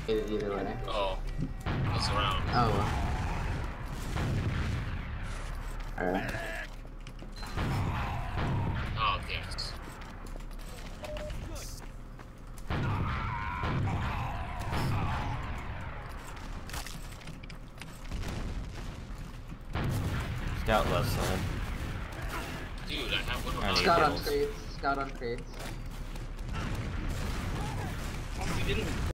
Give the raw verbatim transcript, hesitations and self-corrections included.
Either, either way. Oh. That's around. Oh. Alright. Oh, yes. Scout left side. Dude, I have one I of need Scout on heals. crates. Scout on crates. You didn't